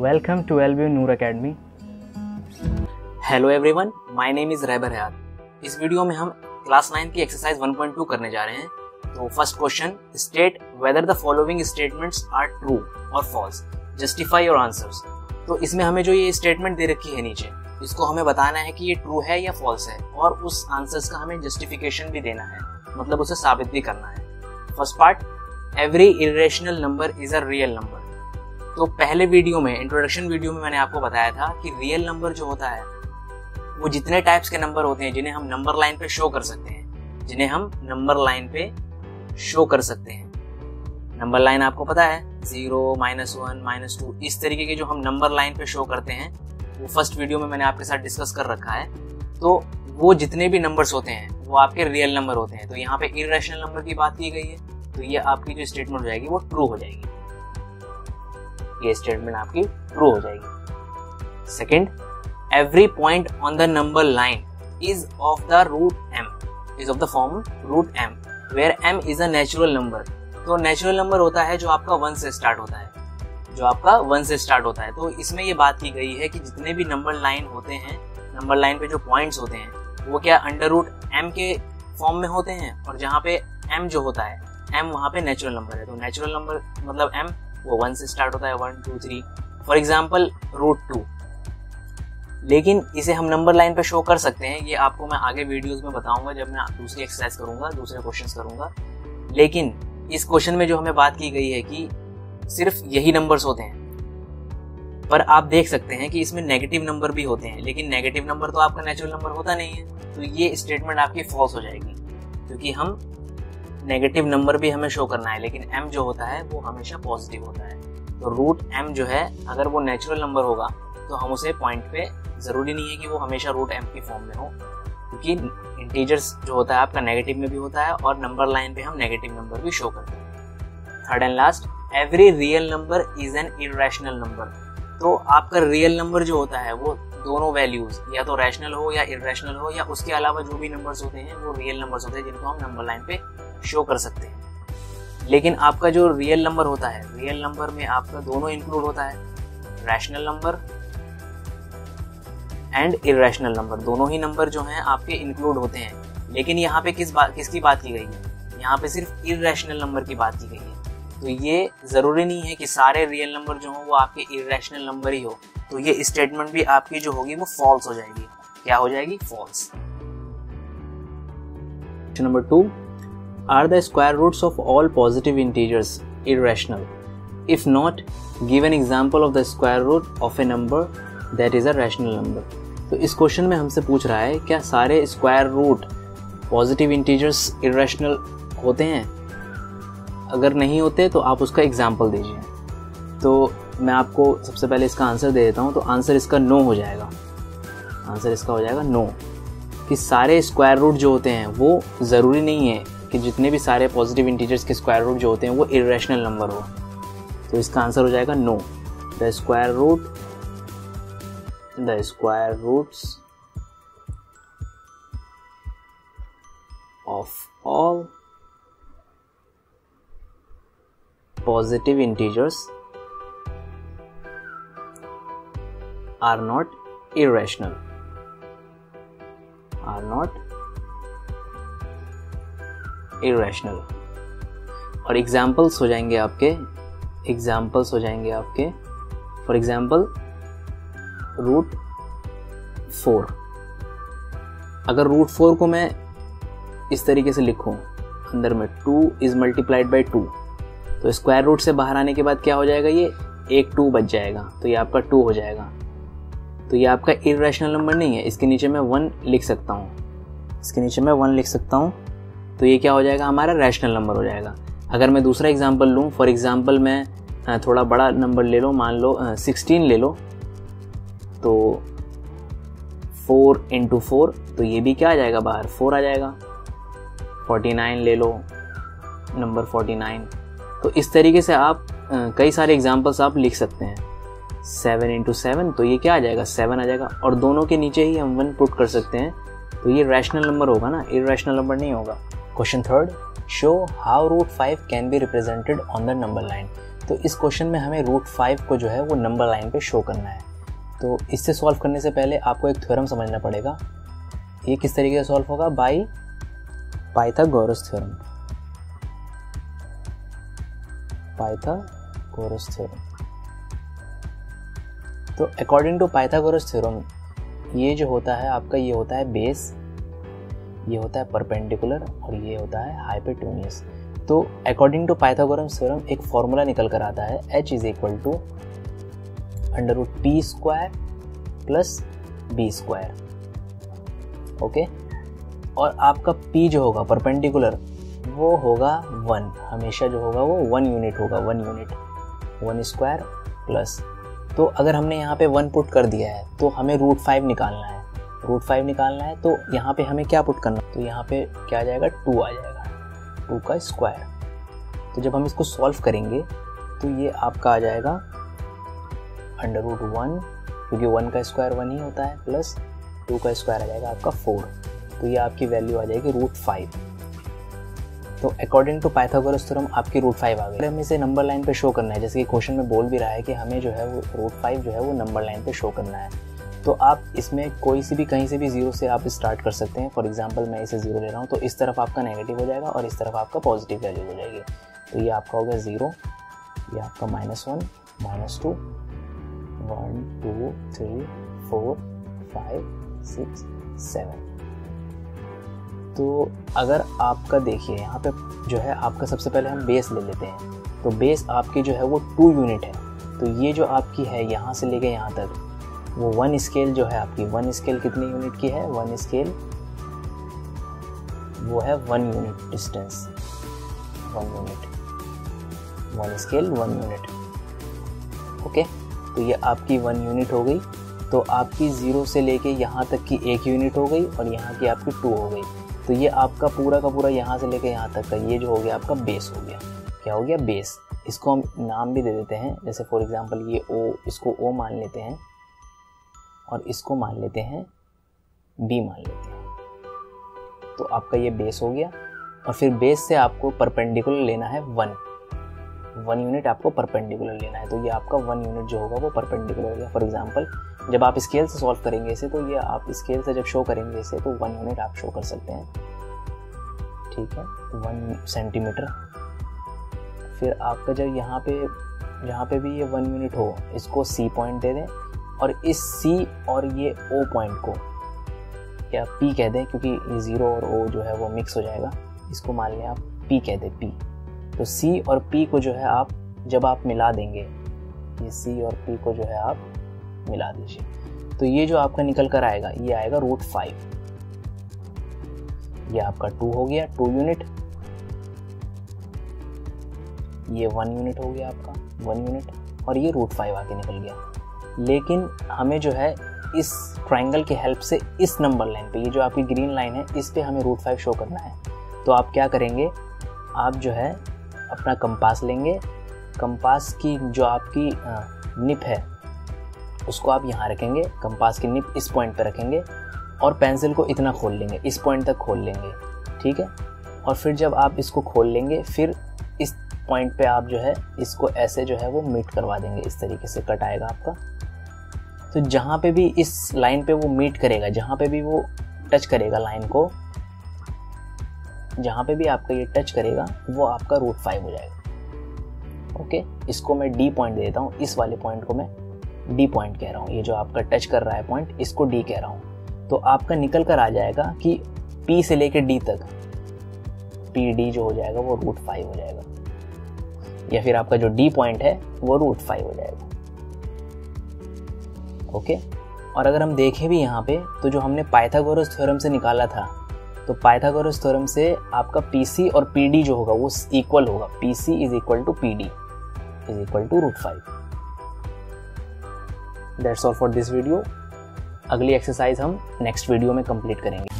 Welcome to LBU Noor Academy. Hello everyone, my name is Rahbar Hayat. इस video में हम class 9 की एक्सरसाइज 1.2 करने जा रहे हैं। तो first question, state whether the following statements are true और फॉल्स, जस्टिफाई योर आंसर्स। तो इसमें हमें जो ये स्टेटमेंट दे रखी है नीचे, इसको हमें बताना है कि ये ट्रू है या फॉल्स है, और उस आंसर्स का हमें जस्टिफिकेशन भी देना है, मतलब उसे साबित भी करना है। First part, every irrational number is a real number. तो पहले वीडियो में, इंट्रोडक्शन वीडियो में मैंने आपको बताया था कि रियल नंबर जो होता है वो जितने टाइप्स के नंबर होते हैं जिन्हें हम नंबर लाइन पे शो कर सकते हैं, जिन्हें हम नंबर लाइन पे शो कर सकते हैं। नंबर लाइन आपको पता है, 0, -1, -2, इस तरीके के जो हम नंबर लाइन पे शो करते हैं, वो फर्स्ट वीडियो में मैंने आपके साथ डिस्कस कर रखा है। तो वो जितने भी नंबर्स होते हैं वो आपके रियल नंबर होते हैं। तो यहाँ पे इरेशनल नंबर की बात की गई है, तो ये आपकी जो स्टेटमेंट हो जाएगी वो ट्रू हो जाएगी। ये स्टेटमेंट आपकी ट्रू हो जाएगी। Second, every point on the number line is of the root m, is of the form root m, where m is a natural number. तो नेचुरल नंबर होता है जो आपका 1 से स्टार्ट होता है, जो आपका 1 से स्टार्ट होता है। तो इसमें ये बात की गई है कि जितने भी नंबर लाइन होते हैं, नंबर लाइन पे जो पॉइंट्स होते हैं वो क्या अंडर रूट m के फॉर्म में होते हैं, और जहाँ पे m जो होता है, m वहाँ पे नेचुरल नंबर है। तो नेचुरल नंबर मतलब m वो 1 से स्टार्ट होता है, 1, 2, 3, फॉर एग्जाम्पल √2। लेकिन इसे हम नंबर लाइन पे शो कर सकते हैं, ये आपको मैं आगे वीडियोस में बताऊंगा जब मैं दूसरी एक्सरसाइज करूंगा, दूसरे क्वेश्चंस करूंगा। लेकिन इस क्वेश्चन में जो हमें बात की गई है कि सिर्फ यही नंबर्स होते हैं, पर आप देख सकते हैं कि इसमें नेगेटिव नंबर भी होते हैं, लेकिन नेगेटिव नंबर तो आपका नेचुरल नंबर होता नहीं है। तो ये स्टेटमेंट आपकी फॉल्स हो जाएगी, क्योंकि हम नेगेटिव नंबर भी हमें शो करना है, लेकिन m जो होता है वो हमेशा पॉजिटिव होता है। तो रूट m जो है, अगर वो नेचुरल नंबर होगा तो हम उसे पॉइंट पे, जरूरी नहीं है कि वो हमेशा रूट m की फॉर्म में हो, क्योंकि इंटीजर्स जो होता है आपका नेगेटिव में भी होता है, और नंबर लाइन पे हम नेगेटिव नंबर भी शो करते हैं। Third and last, every real number is an irrational number. तो आपका रियल नंबर जो होता है वो दोनों वैल्यूज या तो रैशनल हो या इरेशनल हो, या उसके अलावा जो भी नंबर्स होते हैं वो रियल नंबर्स होते हैं जिनको हम नंबर लाइन पे शो कर सकते हैं। लेकिन आपका जो रियल नंबर होता है, रियल नंबर में आपका दोनों इंक्लूड होता है, rational number and irrational number, दोनों ही नंबर जो हैं आपके इंक्लूड होते हैं। लेकिन यहाँ पे किसकी बात की गई है? यहाँ पे सिर्फ इरेशनल नंबर की बात की गई है। तो ये जरूरी नहीं है कि सारे रियल नंबर जो हो वो आपके इरेशनल नंबर ही हो। तो ये स्टेटमेंट भी आपकी जो होगी वो फॉल्स हो जाएगी। क्या हो जाएगी? False. Question number 2, are the square roots of all positive integers irrational? If not, give an example of the square root of a number that is a rational number. तो इस क्वेश्चन में हमसे पूछ रहा है क्या सारे square root positive integers irrational होते हैं? अगर नहीं होते तो आप उसका एग्जाम्पल दीजिए। तो मैं आपको सबसे पहले इसका आंसर दे देता हूँ। तो आंसर इसका नो हो जाएगा। आंसर इसका हो जाएगा नो, कि सारे स्क्वायर रूट जो होते हैं वो ज़रूरी नहीं है कि जितने भी सारे पॉजिटिव इंटीजर्स के स्क्वायर रूट जो होते हैं वो इरेशनल नंबर हो। तो इसका आंसर हो जाएगा no. The square roots of all positive integers are not irrational, irrational. और एग्जाम्पल्स हो जाएंगे आपके, फॉर एग्जाम्पल √4। अगर √4 को मैं इस तरीके से लिखूं, अंदर में 2 इज मल्टीप्लाइड बाई 2, तो स्क्वायर रूट से बाहर आने के बाद क्या हो जाएगा? ये एक 2 बच जाएगा, तो ये आपका 2 हो जाएगा। तो ये आपका इरेशनल नंबर नहीं है। इसके नीचे मैं 1 लिख सकता हूँ, तो ये क्या हो जाएगा? हमारा रैशनल नंबर हो जाएगा। अगर मैं दूसरा एग्जांपल लूँ, फॉर एग्जांपल मैं थोड़ा बड़ा नंबर ले लो, मान लो 16 ले लो, तो 4 × 4, तो ये भी क्या आ जाएगा? बाहर 4 आ जाएगा। 49 ले लो, नंबर 49। तो इस तरीके से आप कई सारे एग्जांपल्स आप लिख सकते हैं। 7 × 7, तो ये क्या आ जाएगा? 7 आ जाएगा। और दोनों के नीचे ही हम 1 पुट कर सकते हैं, तो ये रैशनल नंबर होगा ना, इरेशनल नंबर नहीं होगा। Question 3, show how √5 can be represented on the number line. तो तो इस क्वेश्चन में हमें √5 को जो है वो नंबर लाइन पे शो करना है। तो इससे सॉल्व करने से पहले आपको एक थ्योरम समझना पड़ेगा। ये किस तरीके से सॉल्व होगा? By Pythagoras theorem. Pythagoras theorem. तो अकॉर्डिंग टू पाइथागोरस थ्योरम ये जो होता है आपका, ये होता है बेस, ये होता है परपेंडिकुलर और ये होता है हाइपोटेन्यूज। तो अकॉर्डिंग टू पाइथागोरस थ्योरम एक फॉर्मूला निकल कर आता है h = √t² + b²। ओके, और आपका p जो होगा परपेंडिकुलर वो होगा 1, हमेशा जो होगा वो 1 यूनिट होगा, 1 यूनिट, 1² प्लस। तो अगर हमने यहाँ पे 1 पुट कर दिया है तो हमें √5 निकालना है। √5 निकालना है तो यहाँ पे हमें क्या पुट करना? तो यहाँ पे क्या आ जाएगा? 2 आ जाएगा, 2 का स्क्वायर। तो जब हम इसको सॉल्व करेंगे तो ये आपका आ जाएगा √1, क्योंकि 1 का स्क्वायर 1 ही होता है, प्लस 2 का स्क्वायर आ जाएगा आपका 4। तो ये आपकी वैल्यू आ जाएगी √5। तो अकॉर्डिंग टू पाइथागोरस थ्योरम आपकी √5 आ गई। हमें इसे नंबर लाइन पे शो करना है, जैसे कि क्वेश्चन में बोल भी रहा है कि हमें जो है वो √5 जो है वो नंबर लाइन पे शो करना है। तो आप इसमें कोई सी भी, कहीं से भी 0 से आप स्टार्ट कर सकते हैं। फॉर एग्जांपल मैं इसे 0 ले रहा हूँ, तो इस तरफ आपका नेगेटिव हो जाएगा और इस तरफ आपका पॉजिटिव वैल्यू हो जाएगी। तो ये आपका हो गया 0, ये आपका -1, -2, 1 2 3 4 5 6 7। तो अगर आपका देखिए यहाँ पे जो है आपका, सबसे पहले हम बेस ले लेते हैं। तो बेस आपकी जो है वो 2 यूनिट है। तो ये जो आपकी है यहाँ से लेके यहाँ तक वो 1 स्केल जो है आपकी, 1 स्केल कितने यूनिट की है? 1 स्केल वो है 1 unit distance, 1 unit, 1 scale 1 unit. Okay, तो ये आपकी 1 यूनिट हो गई। तो आपकी 0 से लेके यहाँ तक की 1 यूनिट हो गई और यहाँ की आपकी 2 हो गई। तो ये आपका पूरा का पूरा यहाँ से लेके यहाँ तक का ये जो हो गया आपका बेस हो गया। क्या हो गया? बेस। इसको हम नाम भी दे देते हैं, जैसे फॉर एग्जांपल ये O, इसको O मान लेते हैं और इसको मान लेते हैं B मान लेते हैं। तो आपका ये बेस हो गया। और फिर बेस से आपको परपेंडिकुलर लेना है 1 यूनिट आपको परपेंडिकुलर लेना है। तो ये आपका 1 यूनिट जो होगा वो परपेंडिकुलर हो गया। फॉर एग्जांपल जब आप स्केल से सॉल्व करेंगे इसे, तो ये आप स्केल से जब शो करेंगे इसे, तो 1 यूनिट आप शो कर सकते हैं, ठीक है, 1 सेंटीमीटर। फिर आपका जब यहाँ पे भी ये 1 यूनिट हो, इसको C पॉइंट दे दें और इस C और ये O पॉइंट को या P कह दें, क्योंकि ये 0 और O जो है वो मिक्स हो जाएगा। इसको मान लें आप P कह दें, P। तो C और P को जो है आप जब आप मिला देंगे, ये C और P को जो है आप मिला दीजिए, तो ये जो आपका निकल कर आएगा ये आएगा √5। ये आपका 2 हो गया, 2 यूनिट। ये 1 यूनिट हो गया आपका, 1 यूनिट, और ये √5 आके निकल गया। लेकिन हमें जो है इस ट्रायंगल की हेल्प से इस नंबर लाइन पे, ये जो आपकी ग्रीन लाइन है, इस पे हमें √5 शो करना है। तो आप क्या करेंगे? आप जो है अपना कंपास लेंगे, कंपास की जो आपकी निप है उसको आप यहाँ रखेंगे, कंपास की निप इस पॉइंट पे रखेंगे और पेंसिल को इतना खोल लेंगे, इस पॉइंट तक खोल लेंगे, ठीक है। और फिर जब आप इसको खोल लेंगे, फिर इस पॉइंट पे आप जो है इसको ऐसे जो है वो मीट करवा देंगे, इस तरीके से कट आएगा आपका। तो जहाँ पे भी इस लाइन पे वो मीट करेगा, जहाँ पे भी वो टच करेगा लाइन को, जहाँ पे भी आपका ये टच करेगा वो आपका √5 हो जाएगा। ओके, इसको मैं D पॉइंट दे देता हूँ, इस वाले पॉइंट को मैं D पॉइंट कह रहा हूँ। ये जो आपका टच कर रहा है पॉइंट, इसको D कह रहा हूँ। तो आपका निकल कर आ जाएगा कि P से लेके D तक, PD जो हो जाएगा वो √5 हो जाएगा, या फिर आपका जो D पॉइंट है वो √5 हो जाएगा। ओके, और अगर हम देखें भी यहाँ पे, तो जो हमने पाइथागोरस थ्योरम से निकाला था, तो पाइथागोरस थ्योरम से आपका PC और PD जो होगा वो इक्वल होगा। PC = PD = √5। That's all for this video. अगली एक्सरसाइज हम नेक्स्ट वीडियो में कंप्लीट करेंगे।